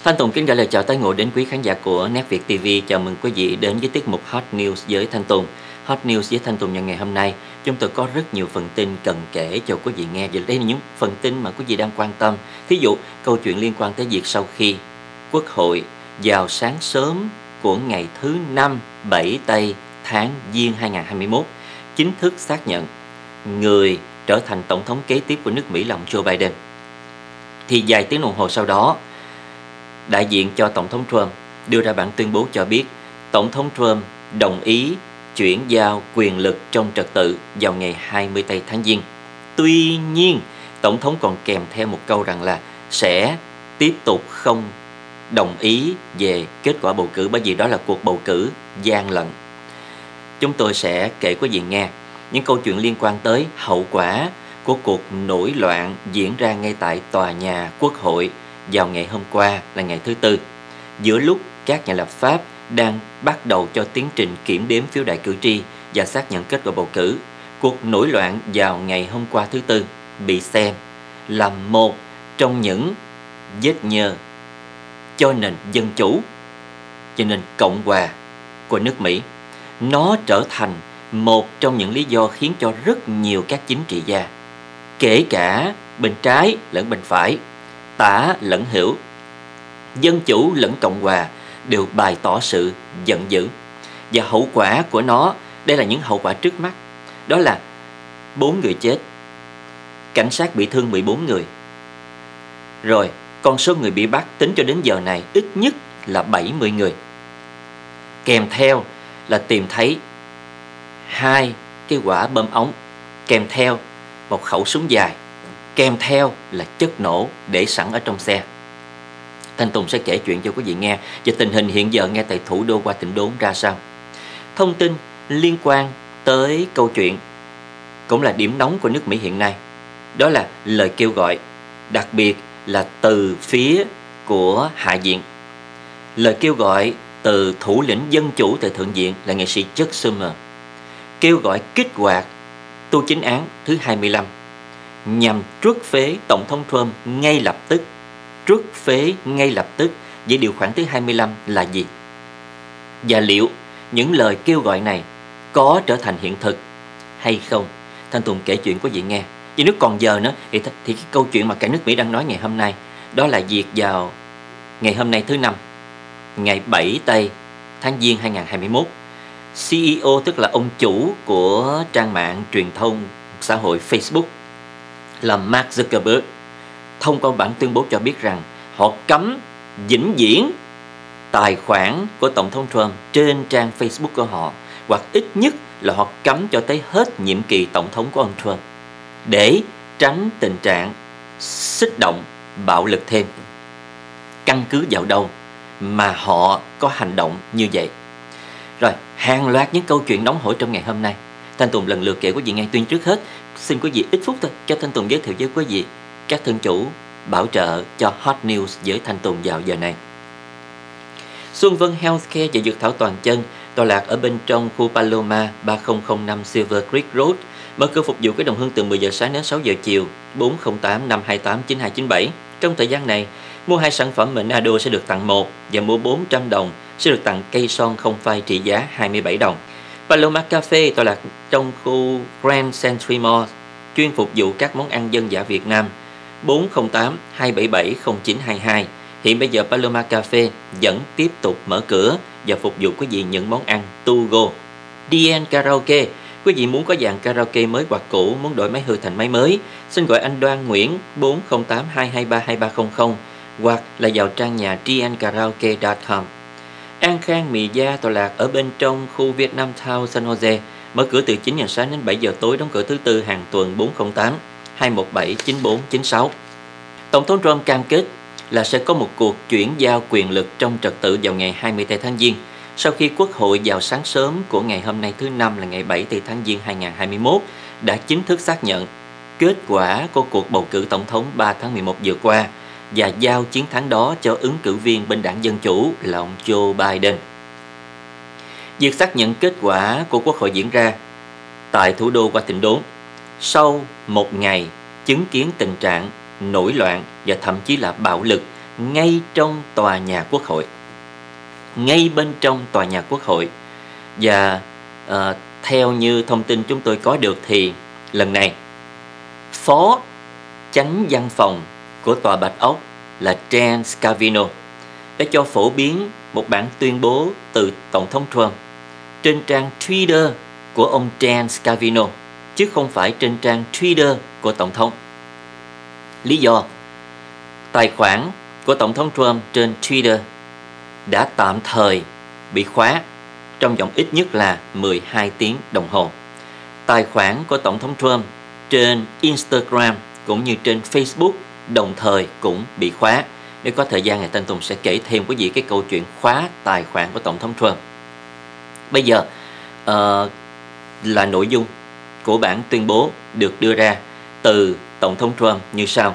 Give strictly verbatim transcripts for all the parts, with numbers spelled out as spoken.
Thanh Tùng kính gửi lời chào tái ngộ đến quý khán giả của Nét Việt ti vi. Chào mừng quý vị đến với tiết mục Hot News với Thanh Tùng. Hot News với Thanh Tùng nhận ngày hôm nay, chúng tôi có rất nhiều phần tin cần kể cho quý vị nghe. Và đây là những phần tin mà quý vị đang quan tâm. Thí dụ, câu chuyện liên quan tới việc sau khi Quốc hội vào sáng sớm của ngày thứ năm bảy tây tháng Giêng hai nghìn không trăm hai mươi mốt chính thức xác nhận người trở thành tổng thống kế tiếp của nước Mỹ là ông Joe Biden. Thì vài tiếng đồng hồ sau đó, đại diện cho Tổng thống Trump đưa ra bản tuyên bố cho biết Tổng thống Trump đồng ý chuyển giao quyền lực trong trật tự vào ngày hai mươi tây tháng Giêng. Tuy nhiên, Tổng thống còn kèm theo một câu rằng là sẽ tiếp tục không đồng ý về kết quả bầu cử, bởi vì đó là cuộc bầu cử gian lận. Chúng tôi sẽ kể quý vị nghe những câu chuyện liên quan tới hậu quả của cuộc nổi loạn diễn ra ngay tại tòa nhà Quốc hội vào ngày hôm qua là ngày thứ Tư, giữa lúc các nhà lập pháp đang bắt đầu cho tiến trình kiểm đếm phiếu đại cử tri và xác nhận kết quả bầu cử. Cuộc nổi loạn vào ngày hôm qua thứ Tư bị xem là một trong những vết nhơ cho nền dân chủ, cho nền Cộng hòa của nước Mỹ. Nó trở thành một trong những lý do khiến cho rất nhiều các chính trị gia, kể cả bên trái lẫn bên phải, tả lẫn hữu, dân chủ lẫn Cộng hòa, đều bày tỏ sự giận dữ. Và hậu quả của nó, đây là những hậu quả trước mắt, đó là bốn người chết, cảnh sát bị thương mười bốn người. Rồi con số người bị bắt tính cho đến giờ này ít nhất là bảy mươi người. Kèm theo là tìm thấy hai cái quả bom ống, kèm theo một khẩu súng dài, kèm theo là chất nổ để sẵn ở trong xe. Thanh Tùng sẽ kể chuyện cho quý vị nghe về tình hình hiện giờ ngay tại thủ đô Washington ra sao. Thông tin liên quan tới câu chuyện cũng là điểm nóng của nước Mỹ hiện nay, đó là lời kêu gọi, đặc biệt là từ phía của Hạ viện. Lời kêu gọi từ thủ lĩnh dân chủ tại Thượng viện là nghệ sĩ Chuck Schumer, kêu gọi kích hoạt tu chính án thứ hai mươi lăm nhằm truất phế Tổng thống Trump ngay lập tức. Truất phế ngay lập tức với điều khoản thứ hai mươi lăm là gì? Và liệu những lời kêu gọi này có trở thành hiện thực hay không? Thanh Tùng kể chuyện quý vị nghe. Vì nếu còn giờ nữa thì, thì cái câu chuyện mà cả nước Mỹ đang nói ngày hôm nay, đó là việc vào ngày hôm nay thứ năm, ngày bảy tây tháng Giêng hai nghìn không trăm hai mươi mốt, xê e ô tức là ông chủ của trang mạng truyền thông xã hội Facebook là Mark Zuckerberg thông qua bản tuyên bố cho biết rằng họ cấm vĩnh viễn tài khoản của Tổng thống Trump trên trang Facebook của họ, hoặc ít nhất là họ cấm cho tới hết nhiệm kỳ tổng thống của ông Trump, để tránh tình trạng xích động, bạo lực thêm. Căn cứ vào đâu mà họ có hành động như vậy? Rồi, hàng loạt những câu chuyện nóng hổi trong ngày hôm nay, Thanh Tùng lần lượt kể quý vị nghe. Tuyên trước hết, xin quý vị ít phút thôi cho Thanh Tùng giới thiệu với quý vị các thân chủ bảo trợ cho Hot News với Thanh Tùng vào giờ này. Xuân Vân Healthcare và Dược thảo Toàn Chân tọa lạc ở bên trong khu Paloma ba không không năm Silver Creek Road, mở cửa phục vụ cái đồng hương từ mười giờ sáng đến sáu giờ chiều, bốn không tám năm hai tám chín hai chín bảy. Trong thời gian này, mua hai sản phẩm Menado sẽ được tặng một, và mua bốn trăm đồng sẽ được tặng cây son không phai trị giá hai mươi bảy đồng. Paloma Cafe tọa lạc trong khu Grand Century Mall, chuyên phục vụ các món ăn dân dã Việt Nam, bốn không tám hai bảy bảy không chín hai hai. Hiện bây giờ Paloma Cafe vẫn tiếp tục mở cửa và phục vụ quý vị những món ăn to go. đê en Karaoke, quý vị muốn có dàn karaoke mới hoặc cũ, muốn đổi máy hư thành máy mới, xin gọi anh Đoan Nguyễn bốn không tám hai hai ba hai ba không không hoặc là vào trang nhà d n karaoke chấm com. An Khang Mì Gia tọa lạc ở bên trong khu Vietnam Town San Jose, mở cửa từ chín giờ sáng đến bảy giờ tối, đóng cửa thứ Tư hàng tuần, bốn không tám hai một bảy chín bốn chín sáu. Tổng thống Trump cam kết là sẽ có một cuộc chuyển giao quyền lực trong trật tự vào ngày hai mươi tây tháng Giêng, sau khi Quốc hội vào sáng sớm của ngày hôm nay thứ năm là ngày bảy tây tháng Giêng hai nghìn không trăm hai mươi mốt đã chính thức xác nhận kết quả của cuộc bầu cử tổng thống ba tháng mười một vừa qua và giao chiến thắng đó cho ứng cử viên bên đảng Dân Chủ là ông Joe Biden. Việc xác nhận kết quả của Quốc hội diễn ra tại thủ đô Washington sau một ngày chứng kiến tình trạng nổi loạn và thậm chí là bạo lực ngay trong tòa nhà Quốc hội. Ngay bên trong tòa nhà Quốc hội. Và uh, theo như thông tin chúng tôi có được thì lần này Phó Chánh Văn phòng của Tòa Bạch Ốc là Jan Scavino đã cho phổ biến một bản tuyên bố từ Tổng thống Trump trên trang Twitter của ông Jan Scavino, chứ không phải trên trang Twitter của Tổng thống. Lý do: tài khoản của Tổng thống Trump trên Twitter đã tạm thời bị khóa trong vòng ít nhất là mười hai tiếng đồng hồ. Tài khoản của Tổng thống Trump trên Instagram cũng như trên Facebook đồng thời cũng bị khóa. Nếu có thời gian, ngày Thanh Tùng sẽ kể thêm quý vị cái câu chuyện khóa tài khoản của Tổng thống Trump. Bây giờ uh, là nội dung của bản tuyên bố được đưa ra từ Tổng thống Trump như sau: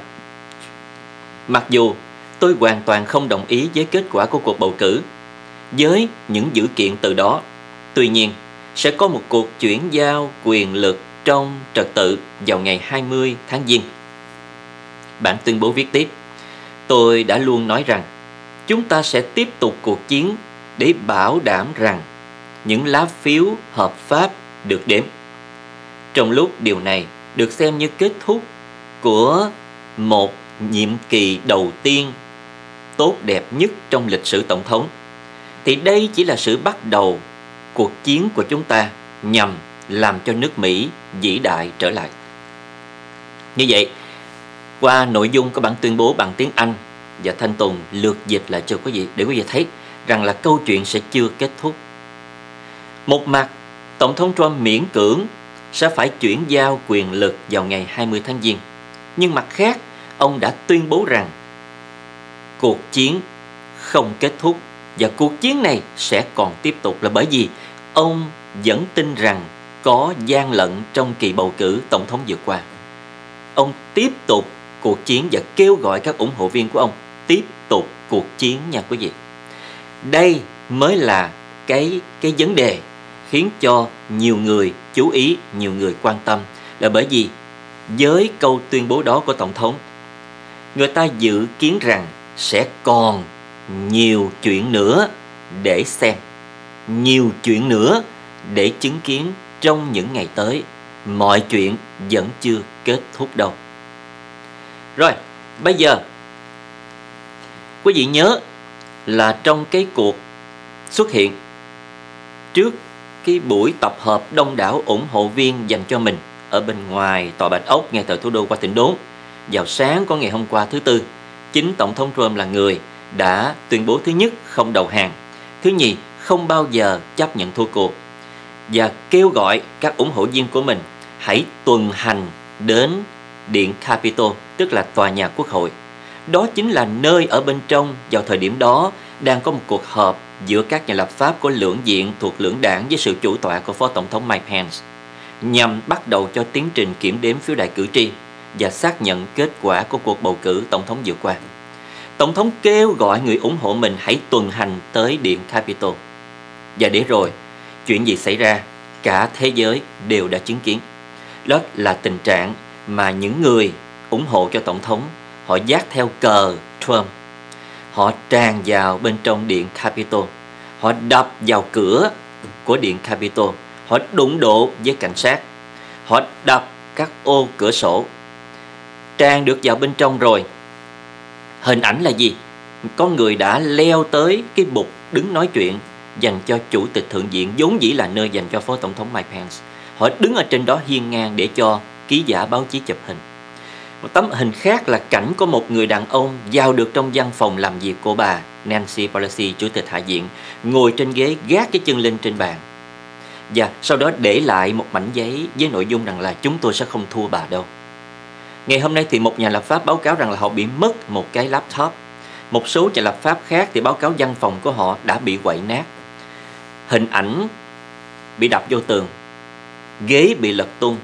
mặc dù tôi hoàn toàn không đồng ý với kết quả của cuộc bầu cử, với những dữ kiện từ đó, tuy nhiên sẽ có một cuộc chuyển giao quyền lực trong trật tự vào ngày hai mươi tháng Giêng. Bản tuyên bố viết tiếp: tôi đã luôn nói rằng chúng ta sẽ tiếp tục cuộc chiến để bảo đảm rằng những lá phiếu hợp pháp được đếm. Trong lúc điều này được xem như kết thúc của một nhiệm kỳ đầu tiên tốt đẹp nhất trong lịch sử tổng thống, thì đây chỉ là sự bắt đầu cuộc chiến của chúng ta nhằm làm cho nước Mỹ vĩ đại trở lại. Như vậy, qua nội dung của bản tuyên bố bằng tiếng Anh, và Thanh Tùng lược dịch lại cho quý vị để quý vị thấy rằng là câu chuyện sẽ chưa kết thúc. Một mặt, Tổng thống Trump miễn cưỡng sẽ phải chuyển giao quyền lực vào ngày hai mươi tháng Giêng. Nhưng mặt khác, ông đã tuyên bố rằng cuộc chiến không kết thúc và cuộc chiến này sẽ còn tiếp tục, là bởi vì ông vẫn tin rằng có gian lận trong kỳ bầu cử tổng thống vừa qua. Ông tiếp tục cuộc chiến và kêu gọi các ủng hộ viên của ông tiếp tục cuộc chiến nha quý vị. Đây mới là cái, cái vấn đề khiến cho nhiều người chú ý, nhiều người quan tâm, là bởi vì với câu tuyên bố đó của Tổng thống, người ta dự kiến rằng sẽ còn nhiều chuyện nữa để xem, nhiều chuyện nữa để chứng kiến trong những ngày tới. Mọi chuyện vẫn chưa kết thúc đâu. Rồi, bây giờ quý vị nhớ là trong cái cuộc xuất hiện trước cái buổi tập hợp đông đảo ủng hộ viên dành cho mình ở bên ngoài Tòa Bạch Ốc ngay tại thủ đô Washington vào sáng của ngày hôm qua thứ Tư, chính Tổng thống Trump là người đã tuyên bố: thứ nhất, không đầu hàng; thứ nhì, không bao giờ chấp nhận thua cuộc, và kêu gọi các ủng hộ viên của mình hãy tuần hành đến Điện Capitol, tức là tòa nhà Quốc hội. Đó chính là nơi ở bên trong vào thời điểm đó đang có một cuộc họp giữa các nhà lập pháp của lưỡng viện thuộc lưỡng đảng với sự chủ tọa của Phó Tổng thống Mike Pence, nhằm bắt đầu cho tiến trình kiểm đếm phiếu đại cử tri và xác nhận kết quả của cuộc bầu cử tổng thống vừa qua. Tổng thống kêu gọi người ủng hộ mình hãy tuần hành tới Điện Capitol. Và để rồi, chuyện gì xảy ra, cả thế giới đều đã chứng kiến. Đó là tình trạng mà những người ủng hộ cho Tổng thống, họ dắt theo cờ Trump, họ tràn vào bên trong Điện Capitol, họ đập vào cửa của Điện Capitol, họ đụng độ với cảnh sát, họ đập các ô cửa sổ. Tràn được vào bên trong rồi, hình ảnh là gì? Có người đã leo tới cái bục đứng nói chuyện dành cho Chủ tịch Thượng viện, vốn dĩ là nơi dành cho Phó Tổng thống Mike Pence. Họ đứng ở trên đó hiên ngang để cho ký giả báo chí chụp hình. Một tấm hình khác là cảnh có một người đàn ông vào được trong văn phòng làm việc của bà Nancy Pelosi, Chủ tịch Hạ viện, ngồi trên ghế gác cái chân lên trên bàn, và sau đó để lại một mảnh giấy với nội dung rằng là chúng tôi sẽ không thua bà đâu. Ngày hôm nay thì một nhà lập pháp báo cáo rằng là họ bị mất một cái laptop. Một số nhà lập pháp khác thì báo cáo văn phòng của họ đã bị quậy nát, hình ảnh bị đập vô tường, ghế bị lật tung.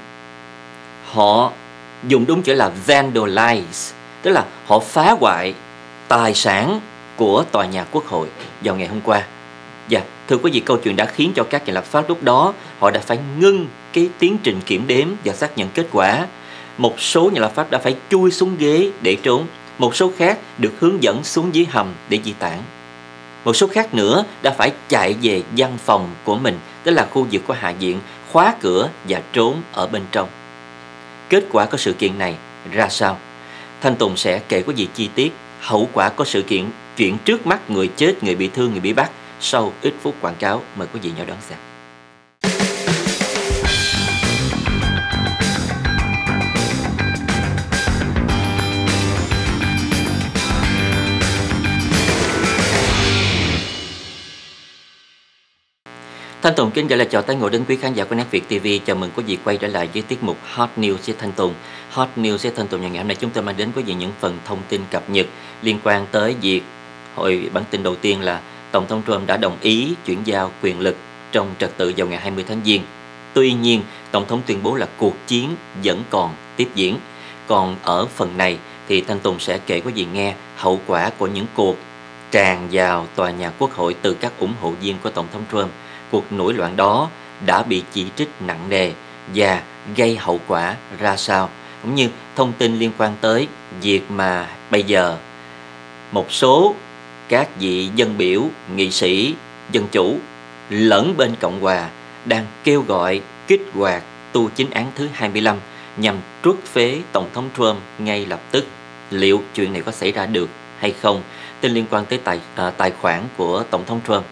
Họ dùng đúng chữ là vandalize, tức là họ phá hoại tài sản của tòa nhà Quốc hội vào ngày hôm qua. Và thưa quý vị, câu chuyện đã khiến cho các nhà lập pháp lúc đó họ đã phải ngưng cái tiến trình kiểm đếm và xác nhận kết quả. Một số nhà lập pháp đã phải chui xuống ghế để trốn, Một số khác được hướng dẫn xuống dưới hầm để di tản. Một số khác nữa đã phải chạy về văn phòng của mình, tức là khu vực của Hạ viện, khóa cửa và trốn ở bên trong. Kết quả của sự kiện này ra sao? Thanh Tùng sẽ kể có gì chi tiết hậu quả của sự kiện chuyện trước mắt người chết, người bị thương, người bị bắt sau ít phút quảng cáo. Mời quý vị nhau đón xem. Thanh Tùng kính gửi lời chào tới ngồi đến quý khán giả của Net Việt ti vi. Chào mừng quý vị quay trở lại với tiết mục Hot News với Thanh Tùng. Hot News với Thanh Tùng ngày hôm nay chúng tôi mang đến quý vị những phần thông tin cập nhật liên quan tới việc hồi bản tin đầu tiên là Tổng thống Trump đã đồng ý chuyển giao quyền lực trong trật tự vào ngày hai mươi tháng Giêng. Tuy nhiên, Tổng thống tuyên bố là cuộc chiến vẫn còn tiếp diễn. Còn ở phần này thì Thanh Tùng sẽ kể quý vị nghe hậu quả của những cuộc tràn vào tòa nhà Quốc hội từ các ủng hộ viên của Tổng thống Trump. Cuộc nổi loạn đó đã bị chỉ trích nặng nề và gây hậu quả ra sao, cũng như thông tin liên quan tới việc mà bây giờ một số các vị dân biểu, nghị sĩ, dân chủ lẫn bên Cộng hòa đang kêu gọi kích hoạt tu chính án thứ hai mươi lăm nhằm truất phế Tổng thống Trump ngay lập tức. Liệu chuyện này có xảy ra được hay không? Tin liên quan tới tài, à, tài khoản của Tổng thống Trump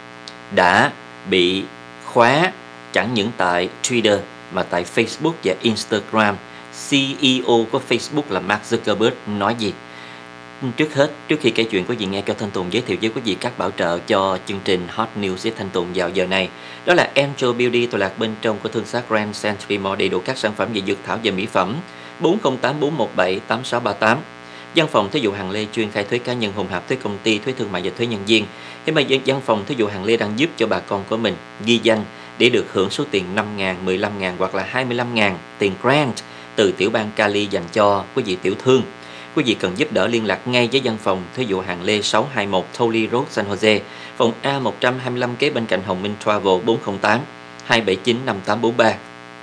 đã bị khóa chẳng những tại Twitter mà tại Facebook và Instagram. xê e ô của Facebook là Mark Zuckerberg nói gì? Trước hết, trước khi kể chuyện quý vị nghe, cho Thanh Tùng giới thiệu với quý vị các bảo trợ cho chương trình Hot News với Thanh Tùng vào giờ này. Đó là Angel Beauty, tọa lạc bên trong của thương xá Grand Century Mall, đầy đủ các sản phẩm về dược thảo và mỹ phẩm. Bốn không tám bốn một bảy tám sáu ba tám. Văn phòng Thuế vụ Hàng Lê chuyên khai thuế cá nhân, hùng hạp thuế công ty, thuế thương mại và thuế nhân viên. Hiện bây giờ Văn phòng Thuế vụ Hàng Lê đang giúp cho bà con của mình ghi danh để được hưởng số tiền năm ngàn, mười lăm ngàn hoặc là hai mươi lăm ngàn tiền grant từ tiểu bang Cali dành cho quý vị tiểu thương. Quý vị cần giúp đỡ liên lạc ngay với Văn phòng Thuế vụ Hàng Lê sáu hai một Tolly Road, San Jose, phòng A một trăm hai mươi lăm kế bên cạnh Hồng Minh Travel. Bốn không tám hai bảy chín năm tám bốn ba.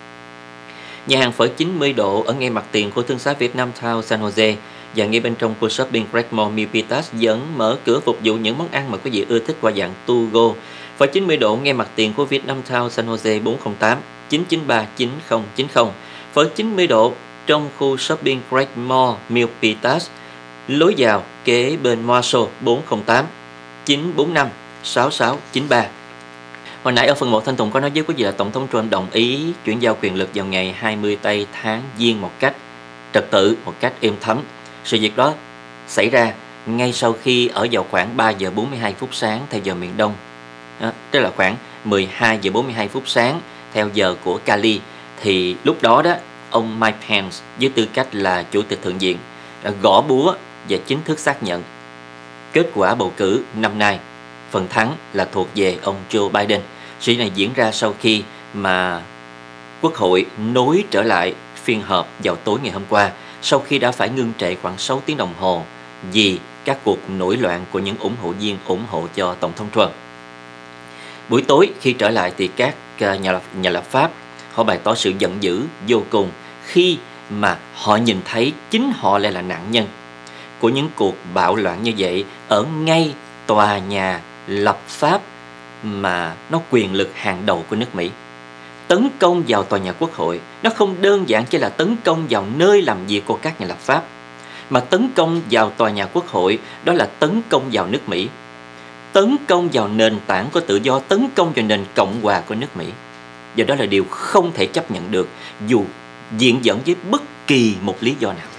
Nhà hàng phở chín mươi độ ở ngay mặt tiền của thương xá Vietnam Town, San Jose và ngay bên trong khu shopping Great Mall Milpitas vẫn mở cửa phục vụ những món ăn mà quý vị ưa thích qua dạng to go. Phở chín mươi độ ngay mặt tiền của Vietnam Town, San Jose. Bốn không tám chín chín ba chín không chín không. Phở chín mươi độ trong khu shopping Great Mall Milpitas, lối vào kế bên Marshall. Bốn không tám chín bốn năm sáu sáu chín ba. Hồi nãy ở phần một Thanh Tùng có nói với quý vị là Tổng thống Trump đồng ý chuyển giao quyền lực vào ngày hai mươi tây tháng Giêng một cách trật tự, một cách êm thấm. Sự việc đó xảy ra ngay sau khi ở vào khoảng ba giờ bốn mươi hai phút sáng theo giờ miền Đông, đó, tức là khoảng mười hai giờ bốn mươi hai phút sáng theo giờ của Cali. Thì lúc đó đó ông Mike Pence với tư cách là chủ tịch thượng viện đã gõ búa và chính thức xác nhận kết quả bầu cử năm nay, phần thắng là thuộc về ông Joe Biden. Sự này diễn ra sau khi mà Quốc hội nối trở lại phiên họp vào tối ngày hôm qua, sau khi đã phải ngưng trệ khoảng sáu tiếng đồng hồ vì các cuộc nổi loạn của những ủng hộ viên ủng hộ cho Tổng thống Trump. Buổi tối khi trở lại thì các nhà lập, nhà lập pháp họ bày tỏ sự giận dữ vô cùng khi mà họ nhìn thấy chính họ lại là nạn nhân của những cuộc bạo loạn như vậy ở ngay tòa nhà lập pháp mà nó quyền lực hàng đầu của nước Mỹ. Tấn công vào tòa nhà Quốc hội nó không đơn giản chỉ là tấn công vào nơi làm việc của các nhà lập pháp, mà tấn công vào tòa nhà Quốc hội đó là tấn công vào nước Mỹ, tấn công vào nền tảng của tự do, tấn công vào nền Cộng hòa của nước Mỹ. Và đó là điều không thể chấp nhận được dù diện dẫn với bất kỳ một lý do nào.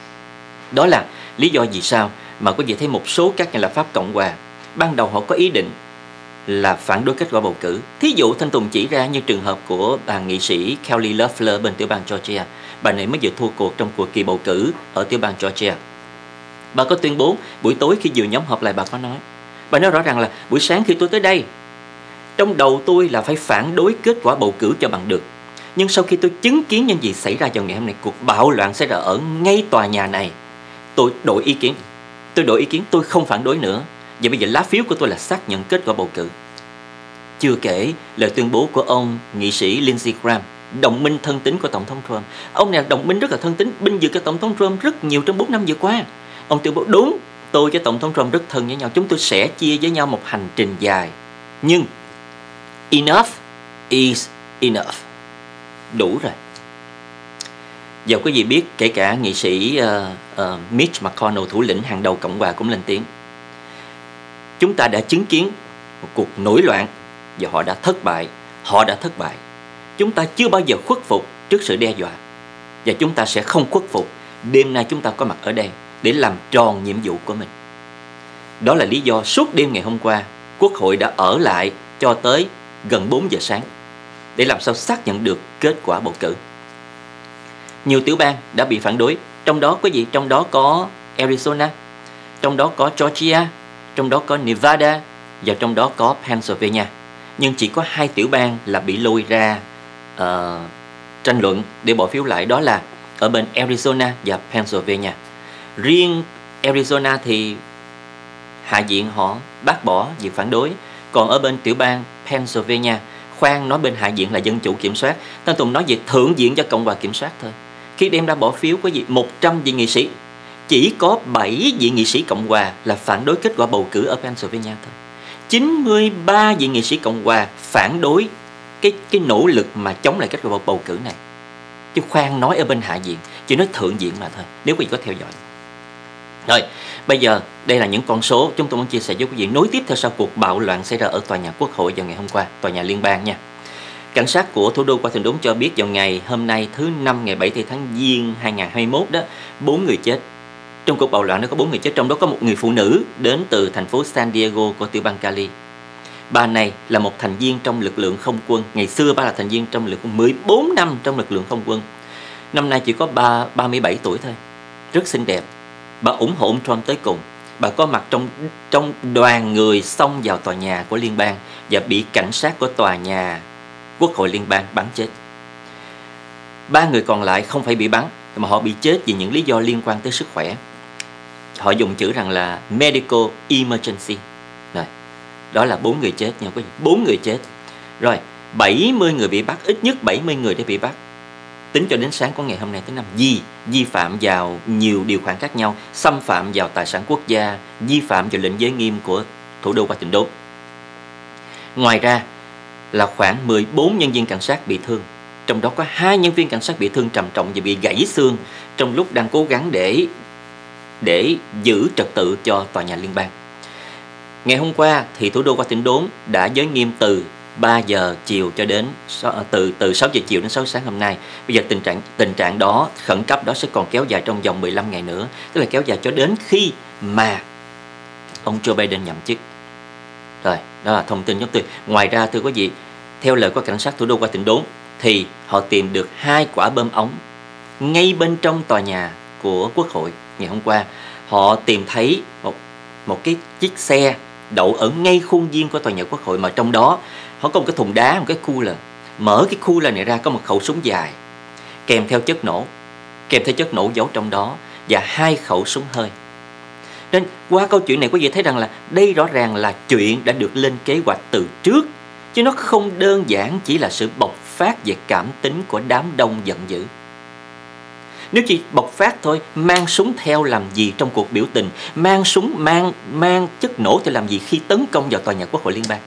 Đó là lý do vì sao mà quý vị thấy một số các nhà lập pháp Cộng hòa ban đầu họ có ý định là phản đối kết quả bầu cử. Thí dụ Thanh Tùng chỉ ra như trường hợp của bà nghị sĩ Kelly Loeffler bên tiểu bang Georgia. Bà này mới vừa thua cuộc trong cuộc kỳ bầu cử ở tiểu bang Georgia. Bà có tuyên bố buổi tối khi vừa nhóm họp lại, bà có nói, bà nói rõ ràng là buổi sáng khi tôi tới đây, trong đầu tôi là phải phản đối kết quả bầu cử cho bằng được. Nhưng sau khi tôi chứng kiến những gì xảy ra vào ngày hôm nay, cuộc bạo loạn xảy ra ở ngay tòa nhà này, tôi đổi ý kiến. Tôi đổi ý kiến, tôi không phản đối nữa. Và bây giờ lá phiếu của tôi là xác nhận kết quả bầu cử. Chưa kể lời tuyên bố của ông nghị sĩ Lindsey Graham, đồng minh thân tín của Tổng thống Trump. Ông này là đồng minh rất là thân tín, binh vực của Tổng thống Trump rất nhiều trong bốn năm vừa qua. Ông tuyên bố đúng, tôi với Tổng thống Trump rất thân với nhau, chúng tôi sẽ chia với nhau một hành trình dài. Nhưng enough is enough. Đủ rồi. Giờ quý vị biết, kể cả nghị sĩ uh, uh, Mitch McConnell, thủ lĩnh hàng đầu Cộng hòa cũng lên tiếng. Chúng ta đã chứng kiến một cuộc nổi loạn và họ đã thất bại. Họ đã thất bại. Chúng ta chưa bao giờ khuất phục trước sự đe dọa. Và chúng ta sẽ không khuất phục. Đêm nay chúng ta có mặt ở đây để làm tròn nhiệm vụ của mình. Đó là lý do suốt đêm ngày hôm qua, Quốc hội đã ở lại cho tới gần bốn giờ sáng để làm sao xác nhận được kết quả bầu cử. Nhiều tiểu bang đã bị phản đối, trong đó có gì? Trong đó có Arizona, trong đó có Georgia, trong đó có Nevada và trong đó có Pennsylvania. Nhưng chỉ có hai tiểu bang là bị lôi ra uh, tranh luận để bỏ phiếu lại, đó là ở bên Arizona và Pennsylvania. Riêng Arizona thì Hạ viện họ bác bỏ việc phản đối. Còn ở bên tiểu bang Pennsylvania, khoan nói bên Hạ viện là Dân Chủ kiểm soát, Thanh Tùng nói về Thượng viện cho Cộng hòa kiểm soát thôi. Khi đem ra bỏ phiếu có gì một trăm vị nghị sĩ, chỉ có bảy vị nghị sĩ Cộng hòa là phản đối kết quả bầu cử ở Pennsylvania thôi. chín mươi ba vị nghị sĩ Cộng hòa phản đối cái, cái nỗ lực mà chống lại kết quả bầu cử này. Chứ khoan nói ở bên Hạ viện, chỉ nói Thượng viện mà thôi, nếu quý vị có theo dõi. Rồi, bây giờ đây là những con số chúng tôi muốn chia sẻ với quý vị nối tiếp theo sau cuộc bạo loạn xảy ra ở tòa nhà Quốc hội vào ngày hôm qua, tòa nhà liên bang nha. Cảnh sát của thủ đô Washington cho biết vào ngày hôm nay thứ năm ngày bảy tháng Giêng hai nghìn không trăm hai mươi mốt đó, bốn người chết. Trong cuộc bạo loạn đó có bốn người chết, trong đó có một người phụ nữ đến từ thành phố San Diego của tiểu bang Cali. Bà này là một thành viên trong lực lượng không quân. Ngày xưa bà là thành viên trong lực quân mười bốn năm trong lực lượng không quân. Năm nay chỉ có ba mươi bảy tuổi thôi. Rất xinh đẹp. Bà ủng hộ ông Trump tới cùng. Bà có mặt trong trong đoàn người xông vào tòa nhà của liên bang và bị cảnh sát của tòa nhà Quốc hội liên bang bắn chết. Ba người còn lại không phải bị bắn, mà họ bị chết vì những lý do liên quan tới sức khỏe. Họ dùng chữ rằng là medical emergency. Rồi, đó là bốn người chết nha quý vị. Bốn người chết. Rồi, bảy mươi người bị bắt, ít nhất bảy mươi người đã bị bắt. Tính cho đến sáng của ngày hôm nay thứ năm, vi vi phạm vào nhiều điều khoản khác nhau, xâm phạm vào tài sản quốc gia, vi phạm vào lệnh giới nghiêm của thủ đô Washington. Ngoài ra là khoảng mười bốn nhân viên cảnh sát bị thương, trong đó có hai nhân viên cảnh sát bị thương trầm trọng và bị gãy xương trong lúc đang cố gắng để để giữ trật tự cho tòa nhà liên bang. Ngày hôm qua thì thủ đô Washington đã giới nghiêm từ ba giờ chiều cho đến từ từ sáu giờ chiều đến sáu sáng hôm nay. Bây giờ tình trạng tình trạng đó khẩn cấp đó sẽ còn kéo dài trong vòng mười lăm ngày nữa, tức là kéo dài cho đến khi mà ông Joe Biden nhậm chức. Rồi, đó là thông tin chúng tôi. Ngoài ra thưa quý vị, theo lời của cảnh sát thủ đô Washington thì họ tìm được hai quả bom ống ngay bên trong tòa nhà của Quốc hội. Ngày hôm qua họ tìm thấy một một cái chiếc xe đậu ở ngay khuôn viên của tòa nhà Quốc hội, mà trong đó họ có một cái thùng đá, một cái cooler. Mở cái cooler này ra có một khẩu súng dài kèm theo chất nổ, kèm theo chất nổ giấu trong đó và hai khẩu súng hơi. Nên qua câu chuyện này quý vị thấy rằng là đây rõ ràng là chuyện đã được lên kế hoạch từ trước, chứ nó không đơn giản chỉ là sự bộc phát về cảm tính của đám đông giận dữ. Nếu chỉ bộc phát thôi, mang súng theo làm gì trong cuộc biểu tình, mang súng, mang mang chất nổ theo làm gì khi tấn công vào tòa nhà Quốc hội liên bang.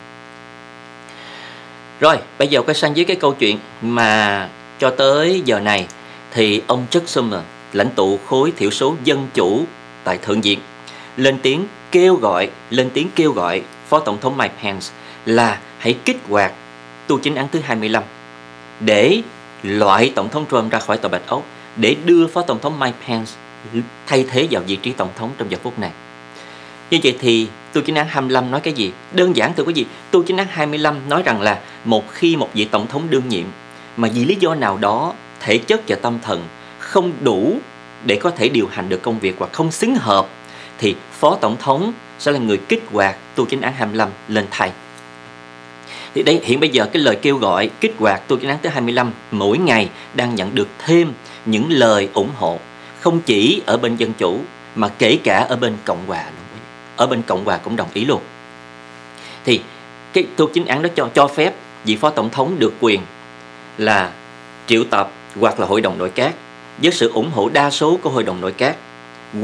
Rồi, bây giờ quay sang với cái câu chuyện mà cho tới giờ này thì ông Chuck Schumer, lãnh tụ khối thiểu số dân chủ tại Thượng viện, lên tiếng kêu gọi, lên tiếng kêu gọi Phó Tổng thống Mike Pence là hãy kích hoạt tu chính án thứ hai mươi lăm để loại Tổng thống Trump ra khỏi Tòa Bạch Ốc, để đưa Phó Tổng thống Mike Pence thay thế vào vị trí Tổng thống trong giờ phút này. Như vậy thì tu chính án hai mươi lăm nói cái gì? Đơn giản thưa quý vị, tu chính án hai mươi lăm nói rằng là một khi một vị Tổng thống đương nhiệm mà vì lý do nào đó thể chất và tâm thần không đủ để có thể điều hành được công việc hoặc không xứng hợp, thì Phó Tổng thống sẽ là người kích hoạt tu chính án hai mươi lăm lên thay. Thì đây, hiện bây giờ cái lời kêu gọi kích hoạt tu chính án thứ hai mươi lăm mỗi ngày đang nhận được thêm những lời ủng hộ, không chỉ ở bên Dân Chủ mà kể cả ở bên Cộng Hòa luôn. Ở bên Cộng Hòa cũng đồng ý luôn. Thì cái tu chính án đó cho cho phép vị Phó Tổng thống được quyền là triệu tập hoặc là Hội đồng Nội các với sự ủng hộ đa số của Hội đồng Nội các, hoặc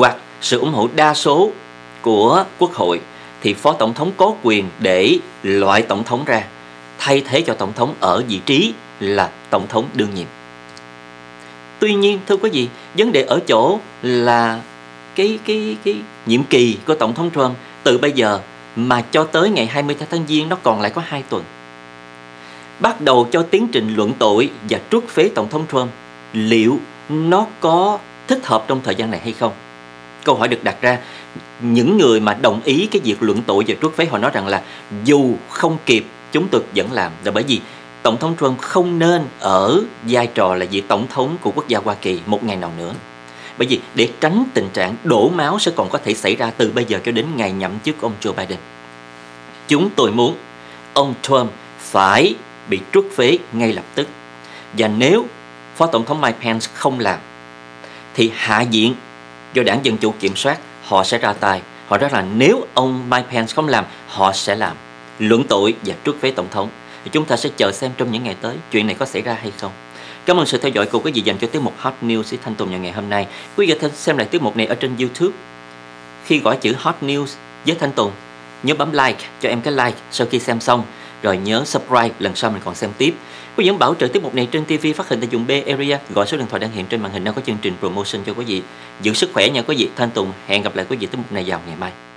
sự ủng hộ đa số của Quốc hội thì Phó Tổng thống có quyền để loại Tổng thống ra, thay thế cho Tổng thống ở vị trí là Tổng thống đương nhiệm. Tuy nhiên, thưa quý vị, vấn đề ở chỗ là cái, cái, cái nhiệm kỳ của Tổng thống Trump từ bây giờ mà cho tới ngày hai mươi tháng Giêng nó còn lại có hai tuần. Bắt đầu cho tiến trình luận tội và truất phế Tổng thống Trump, liệu nó có thích hợp trong thời gian này hay không? Câu hỏi được đặt ra, những người mà đồng ý cái việc luận tội và truất phế họ nói rằng là dù không kịp chúng tôi vẫn làm, là bởi vì Tổng thống Trump không nên ở vai trò là vị Tổng thống của quốc gia Hoa Kỳ một ngày nào nữa. Bởi vì để tránh tình trạng đổ máu sẽ còn có thể xảy ra từ bây giờ cho đến ngày nhậm chức ông Joe Biden. Chúng tôi muốn ông Trump phải bị truất phế ngay lập tức. Và nếu Phó Tổng thống Mike Pence không làm thì Hạ viện do đảng Dân Chủ kiểm soát họ sẽ ra tay. Họ nói là nếu ông Mike Pence không làm, họ sẽ làm luận tội và truất phế Tổng thống. Thì chúng ta sẽ chờ xem trong những ngày tới chuyện này có xảy ra hay không. Cảm ơn sự theo dõi của quý vị dành cho tiết mục Hot News với Thanh Tùng ngày hôm nay. Quý vị có thể xem lại tiết mục này ở trên YouTube. Khi gõ chữ Hot News với Thanh Tùng, nhớ bấm like cho em cái like sau khi xem xong, rồi nhớ subscribe lần sau mình còn xem tiếp. Quý vị vẫn bảo trợ tiết mục này trên ti vi phát hình tại vùng Bay Area, gọi số điện thoại đang hiện trên màn hình đang có chương trình promotion cho quý vị. Giữ sức khỏe nha quý vị. Thanh Tùng hẹn gặp lại quý vị tiết mục này vào ngày mai.